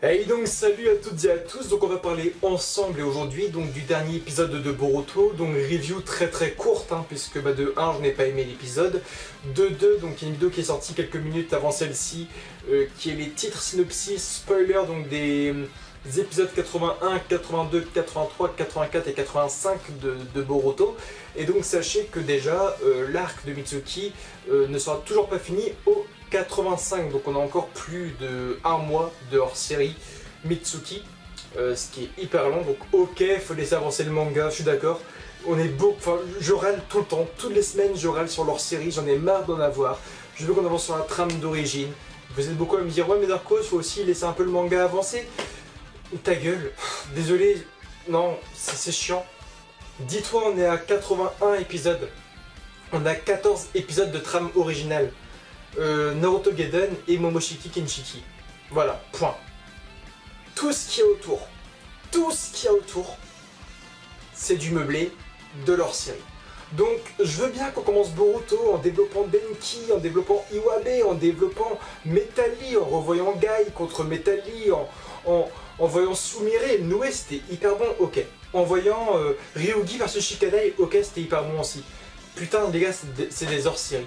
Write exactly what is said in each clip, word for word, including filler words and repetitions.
Et donc salut à toutes et à tous, donc on va parler ensemble et aujourd'hui donc du dernier épisode de Boruto, donc review très très courte hein, puisque bah, de un je n'ai pas aimé l'épisode, de deux donc il y a une vidéo qui est sortie quelques minutes avant celle-ci euh, qui est les titres synopsis spoiler donc des, des épisodes quatre-vingt-un, quatre-vingt-deux, quatre-vingt-trois, quatre-vingt-quatre et quatre-vingt-cinq de, de Boruto, et donc sachez que déjà euh, l'arc de Mitsuki euh, ne sera toujours pas fini au quatre-vingt-cinq, donc on a encore plus de un mois de hors-série Mitsuki, euh, ce qui est hyper long, donc ok, faut laisser avancer le manga, je suis d'accord. On est beau, enfin, je râle tout le temps, toutes les semaines je râle sur leur-série, j'en ai marre d'en avoir. Je veux qu'on avance sur la trame d'origine. Vous êtes beaucoup à me dire, ouais mais Darkos, faut aussi laisser un peu le manga avancer. Ta gueule, désolé, non, c'est chiant. Dis-toi, on est à quatre-vingt-un épisodes, on a quatorze épisodes de trame originale. Euh, Naruto Gaiden et Momoshiki Kenshiki. Voilà, point. Tout ce qu'il y a autour, tout ce qu'il y a autour, c'est du meublé de leur série. Donc, je veux bien qu'on commence Boruto en développant Denki, en développant Iwabe, en développant Metali, en revoyant Gai contre Metali, en, en, en voyant Sumire, Noé, c'était hyper bon, ok. En voyant euh, Ryugi versus Shikadai, ok, c'était hyper bon aussi. Putain, les gars, c'est des, des hors-série.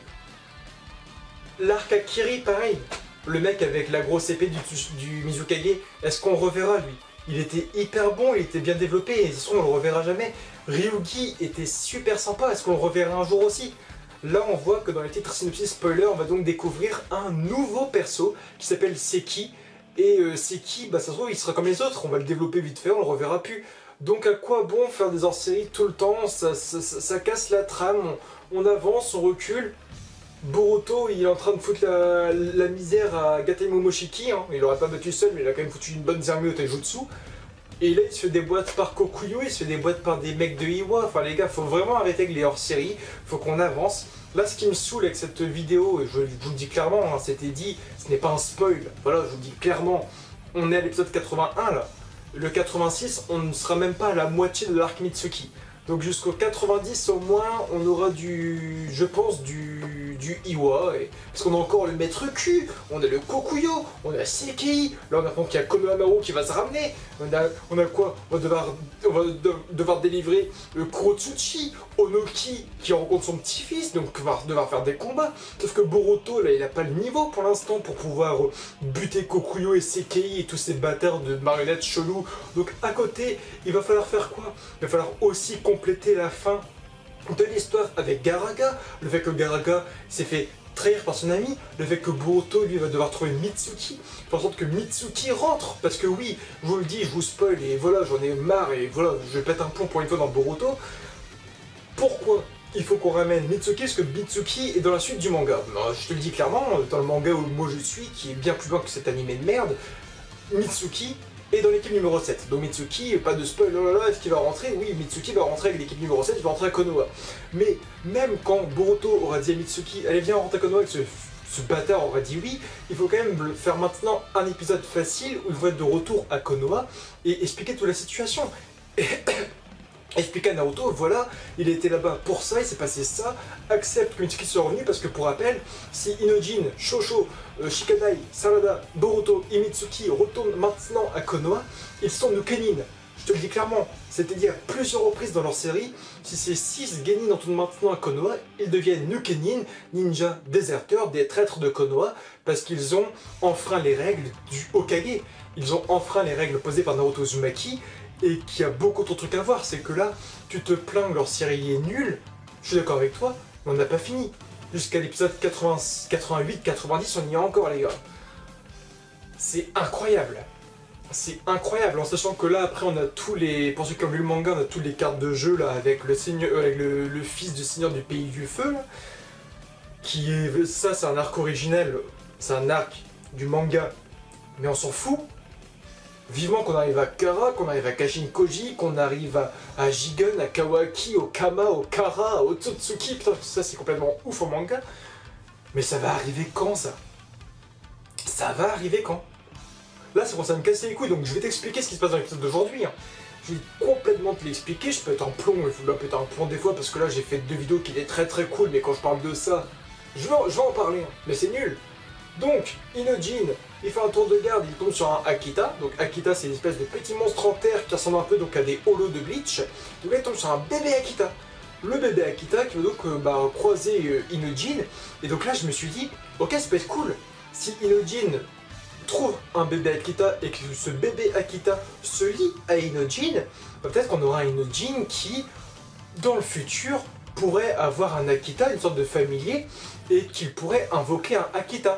L'arc Akiri, pareil. Le mec avec la grosse épée du, du Mizukage, est-ce qu'on reverra lui? Il était hyper bon, il était bien développé, et de toute façon on le reverra jamais. Ryugi était super sympa, est-ce qu'on le reverra un jour aussi? Là on voit que dans les titres synopsis spoiler, on va donc découvrir un nouveau perso qui s'appelle Seki. Et euh, Seki, bah ça se trouve il sera comme les autres, on va le développer vite fait, on le reverra plus. Donc à quoi bon faire des hors-séries tout le temps? ça, ça, ça, ça casse la trame, on, on avance, on recule. Boruto, il est en train de foutre la, la misère à Gatai Momoshiki, hein. Il l'aurait pas battu seul, mais il a quand même foutu une bonne zermie au taijutsu. Et là, il se fait des boîtes par Kokuyo, il se fait des boîtes par des mecs de Iwa. Enfin, les gars, faut vraiment arrêter avec les hors-série, faut qu'on avance. Là, ce qui me saoule avec cette vidéo, et je, je vous le dis clairement, hein, c'était dit, ce n'est pas un spoil. Voilà, je vous le dis clairement, on est à l'épisode quatre-vingt-un là. Le quatre-vingt-six, on ne sera même pas à la moitié de l'arc Mitsuki. Donc jusqu'au quatre-vingt-dix au moins, on aura du, je pense, du, du Iwa, et, parce qu'on a encore le maître Q, on a le Kokuyo, on a Sekei, là on apprend qu'il y a Konohamaru qui va se ramener, on a, on a quoi? On va devoir, on va de, devoir délivrer le Kurotsuchi, Onoki qui rencontre son petit-fils, donc va devoir faire des combats, sauf que Boruto, là il n'a pas le niveau pour l'instant pour pouvoir buter Kokuyo et Sekei et tous ces bâtards de marionnettes chelous, donc à côté, il va falloir faire quoi? Il va falloir aussi compléter la fin de l'histoire avec Garaga, le fait que Garaga s'est fait trahir par son ami, le fait que Boruto lui va devoir trouver Mitsuki, faire en sorte que Mitsuki rentre, parce que oui, je vous le dis, je vous spoil, et voilà, j'en ai marre, et voilà, je pète un plomb pour une fois dans Boruto. Pourquoi il faut qu'on ramène Mitsuki? Parce que Mitsuki est dans la suite du manga. Non, je te le dis clairement, dans le manga où moi je suis, qui est bien plus loin que cet animé de merde, Mitsuki et dans l'équipe numéro sept. Donc Mitsuki, pas de spoil, oh là là, est-ce qu'il va rentrer? Oui, Mitsuki va rentrer avec l'équipe numéro sept, il va rentrer à Konoha. Mais même quand Boruto aura dit à Mitsuki, allez viens, on rentre à Konoha, et que ce, ce bâtard aura dit oui, il faut quand même faire maintenant un épisode facile où il va être de retour à Konoha et expliquer toute la situation. Et expliquer à Naruto, voilà, il était là-bas pour ça, il s'est passé ça, accepte que Mitsuki soit revenu parce que pour rappel, si Inojin, Shosho, euh, Shikadai, Sarada, Boruto et Mitsuki retournent maintenant à Konoha, ils sont Nukenin. Je te le dis clairement, c'est-à-dire plusieurs reprises dans leur série, si ces six Genin retournent maintenant à Konoha, ils deviennent Nukenin, ninja déserteurs, des traîtres de Konoha, parce qu'ils ont enfreint les règles du Hokage. Ils ont enfreint les règles posées par Naruto Uzumaki, et qu'il y a beaucoup de trucs à voir, c'est que là, tu te plains que leur série est nulle, je suis d'accord avec toi, mais on n'a pas fini. Jusqu'à l'épisode quatre-vingt-huit quatre-vingt-dix, on y est encore les gars. C'est incroyable. C'est incroyable, en sachant que là, après, on a tous les... Pour ceux qui ont vu le manga, on a toutes les cartes de jeu, là, avec le, seigneur, euh, avec le, le fils du seigneur du pays du feu, là, qui est... Ça, c'est un arc originel, c'est un arc du manga, mais on s'en fout. Vivement qu'on arrive à Kara, qu'on arrive à Kashin Koji, qu'on arrive à, à Jigen, à Kawaki, au Kama, au Kara, au Tsutsuki, putain ça c'est complètement ouf au manga. Mais ça va arriver quand ça? Ça va arriver quand? Là ça commence à me casser les couilles, donc je vais t'expliquer ce qui se passe dans l'épisode d'aujourd'hui. Hein. Je vais complètement te l'expliquer, je peux être un plomb, il faut bien péter un plomb des fois parce que là j'ai fait deux vidéos qui étaient très très cool, mais quand je parle de ça, je vais, je vais en parler, hein. Mais c'est nul. Donc, Inojin, il fait un tour de garde, il tombe sur un Akita. Donc Akita, c'est une espèce de petit monstre en terre qui ressemble un peu donc à des holos de Bleach. Donc là, il tombe sur un bébé Akita. Le bébé Akita qui va donc euh, bah, croiser euh, Inojin. Et donc là, je me suis dit, ok, ça peut être cool. Si Inojin trouve un bébé Akita et que ce bébé Akita se lie à Inojin, bah, peut-être qu'on aura un Inojin qui, dans le futur, pourrait avoir un Akita, une sorte de familier, et qu'il pourrait invoquer un Akita.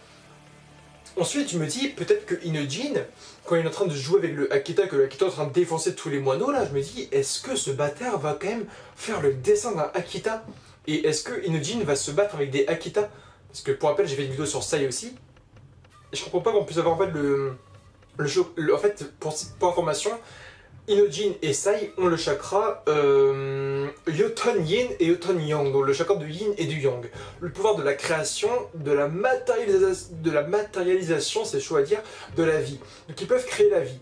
Ensuite, je me dis, peut-être que Inojin, quand il est en train de jouer avec le Akita, que le Akita est en train de défoncer tous les moineaux, là, je me dis, est-ce que ce bâtard va quand même faire le dessin d'un Akita? Et est-ce que Inojin va se battre avec des Akita? Parce que, pour rappel, j'ai fait une vidéo sur Sai aussi, et je comprends pas qu'on puisse avoir en fait le... le, le en fait, pour, pour information, Inojin et Sai ont le chakra euh, Yoton Yin et Yoton Yang, donc le chakra du Yin et du Yang. Le pouvoir de la création, de la, matérialisa de la matérialisation, c'est chaud à dire, de la vie. Donc ils peuvent créer la vie.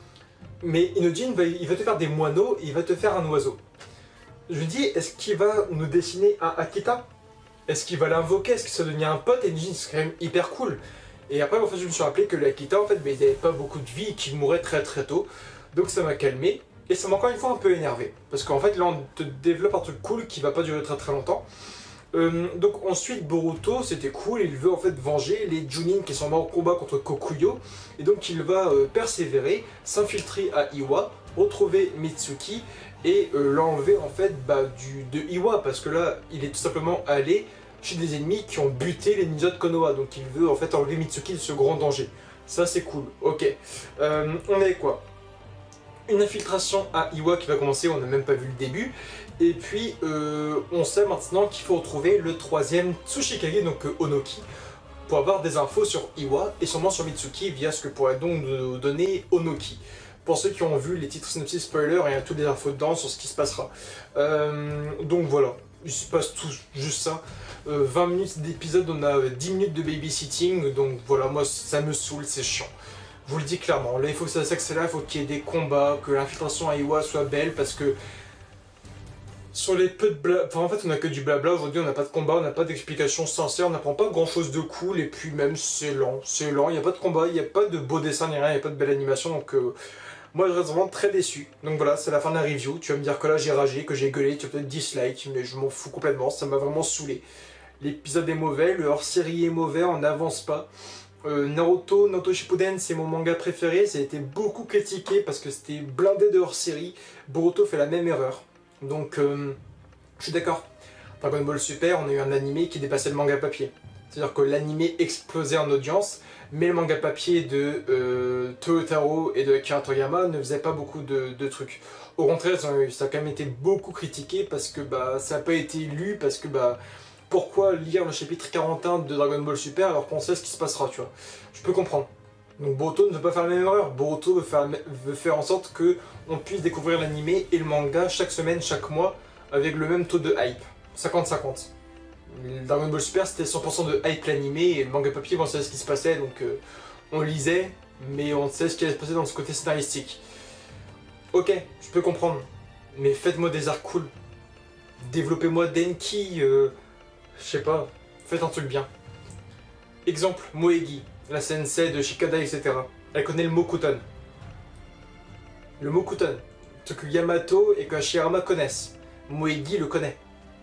Mais Inojin, va, il va te faire des moineaux, et il va te faire un oiseau. Je me dis, est-ce qu'il va nous dessiner un Akita? Est-ce qu'il va l'invoquer? Est-ce que ça devient un pote? Et Inojin, c'est quand même hyper cool. Et après, en fait, je me suis rappelé que l'Akita, en fait, mais il n'avait pas beaucoup de vie et qu'il mourait très très tôt. Donc ça m'a calmé, et ça m'a encore une fois un peu énervé. Parce qu'en fait là on te développe un truc cool qui va pas durer très très longtemps. Euh, donc ensuite Boruto, c'était cool, il veut en fait venger les Junin qui sont morts au combat contre Kokuyo. Et donc il va euh, persévérer, s'infiltrer à Iwa, retrouver Mitsuki et euh, l'enlever en fait bah, du, de Iwa. Parce que là il est tout simplement allé chez des ennemis qui ont buté les ninjas de Konoha. Donc il veut en fait enlever Mitsuki de ce grand danger. Ça c'est cool, ok. Euh, on est quoi? Une infiltration à Iwa qui va commencer, on n'a même pas vu le début. Et puis euh, on sait maintenant qu'il faut retrouver le troisième Tsuchikage, donc euh, Onoki, pour avoir des infos sur Iwa et sûrement sur Mitsuki via ce que pourrait donc nous donner Onoki. Pour ceux qui ont vu les titres synopsis spoiler, il y a toutes les infos dedans sur ce qui se passera. Euh, donc voilà, il se passe tout juste ça. Euh, vingt minutes d'épisode, on a dix minutes de babysitting, donc voilà, moi ça me saoule, c'est chiant. Je vous le dis clairement, là il faut que ça s'accélère, il faut qu'il y ait des combats, que l'infiltration à Iwa soit belle, parce que sur les peu de blabla, enfin en fait on a que du blabla, aujourd'hui on n'a pas de combat, on n'a pas d'explication sincère, on n'apprend pas grand chose de cool, et puis même c'est lent, c'est lent, il n'y a pas de combat, il n'y a pas de beau dessin ni rien, il n'y a pas de belle animation, donc euh, moi je reste vraiment très déçu. Donc voilà, c'est la fin de la review, tu vas me dire que là j'ai ragé, que j'ai gueulé, tu vas peut-être dislike, mais je m'en fous complètement, ça m'a vraiment saoulé. L'épisode est mauvais, le hors-série est mauvais, on n'avance pas. Euh, Naruto, Naruto Shippuden, c'est mon manga préféré, ça a été beaucoup critiqué parce que c'était blindé de hors-série. Boruto fait la même erreur, donc euh, je suis d'accord. Dragon Ball Super, on a eu un animé qui dépassait le manga papier. C'est-à-dire que l'animé explosait en audience, mais le manga papier de euh, Toyotaro et de Akira Toriyama ne faisait pas beaucoup de, de trucs. Au contraire, ça a quand même été beaucoup critiqué parce que bah, ça n'a pas été lu, parce que bah, pourquoi lire le chapitre quarante et un de Dragon Ball Super alors qu'on sait ce qui se passera, tu vois. Je peux comprendre. Donc Boruto ne veut pas faire la même erreur. Boruto veut faire, veut faire en sorte que on puisse découvrir l'animé et le manga chaque semaine, chaque mois, avec le même taux de hype. cinquante cinquante. Dragon Ball Super c'était cent pour cent de hype l'animé, et le manga papier on savait ce qui se passait, donc euh, on lisait, mais on sait ce qui allait se passer dans ce côté scénaristique. Ok, je peux comprendre, mais faites-moi des arcs cool. Développez-moi Denki, euh, je sais pas, faites un truc bien. Exemple, Moegi, la sensei de Shikada, et cetera. Elle connaît le Mokuton. Le Mokuton, ce que Yamato et que Hashirama connaissent. Moegi le connaît.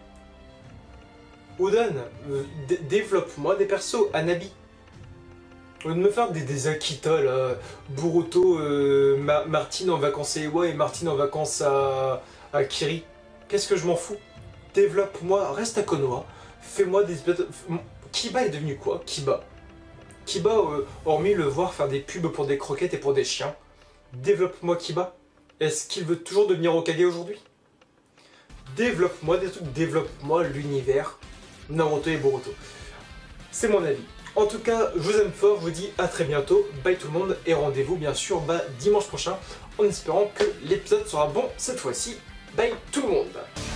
Udon, euh, développe-moi des persos, Anabi. Au lieu de me faire des, des Akita là, Boruto, euh, Ma Martine en vacances à Iwa et Martine en vacances à, à Kiri. Qu'est-ce que je m'en fous? Développe-moi, reste à Konoha, fais-moi des... Kiba est devenu quoi? Kiba. Kiba, euh, hormis le voir faire des pubs pour des croquettes et pour des chiens, développe-moi Kiba. Est-ce qu'il veut toujours devenir Hokage aujourd'hui? Développe-moi des trucs, développe-moi l'univers Naruto et Boruto. C'est mon avis. En tout cas, je vous aime fort, je vous dis à très bientôt, bye tout le monde, et rendez-vous bien sûr bah, dimanche prochain, en espérant que l'épisode sera bon cette fois-ci. Bye tout le monde.